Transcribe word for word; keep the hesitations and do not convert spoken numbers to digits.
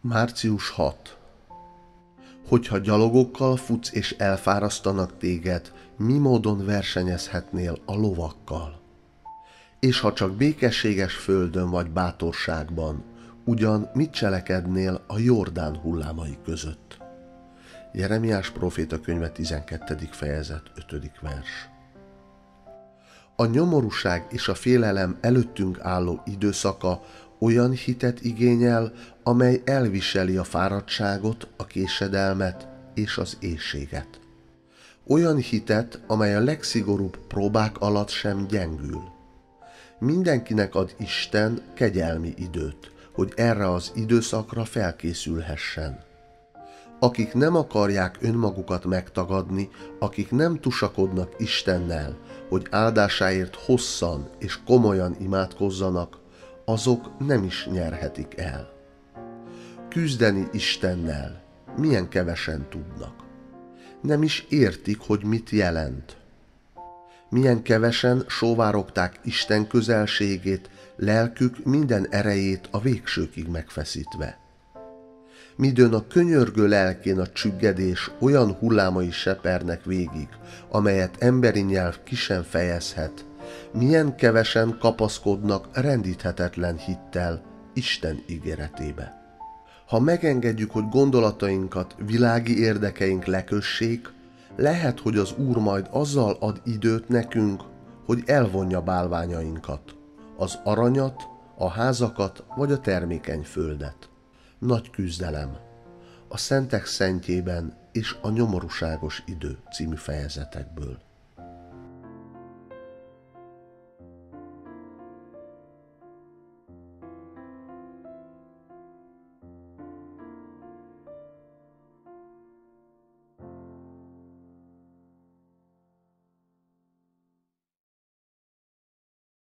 március hatodika. Hogyha gyalogokkal futsz és elfárasztanak téged, mi módon versenyezhetnél a lovakkal? És ha csak békességes földön vagy bátorságban, ugyan mit cselekednél a Jordán hullámai között? Jeremiás próféta könyve tizenkettedik fejezet ötödik vers. A nyomorúság és a félelem előttünk álló időszaka olyan hitet igényel, amely elviseli a fáradtságot, a késedelmet és az éhséget. Olyan hitet, amely a legszigorúbb próbák alatt sem gyengül. Mindenkinek ad Isten kegyelmi időt, hogy erre az időszakra felkészülhessen. Akik nem akarják önmagukat megtagadni, akik nem tusakodnak Istennel, hogy áldásáért hosszan és komolyan imádkozzanak, azok nem is nyerhetik el. Küzdeni Istennel milyen kevesen tudnak. Nem is értik, hogy mit jelent. Milyen kevesen sóvárogták Isten közelségét, lelkük minden erejét a végsőkig megfeszítve. Midőn a könyörgő lelkén a csüggedés olyan hullámai sepernek végig, amelyet emberi nyelv ki sem fejezhet, milyen kevesen kapaszkodnak rendíthetetlen hittel Isten ígéretébe. Ha megengedjük, hogy gondolatainkat világi érdekeink lekössék, lehet, hogy az Úr majd azzal ad időt nekünk, hogy elvonja bálványainkat, az aranyat, a házakat vagy a termékeny földet. Nagy küzdelem, a Szentek szentjében és a nyomorúságos idő című fejezetekből.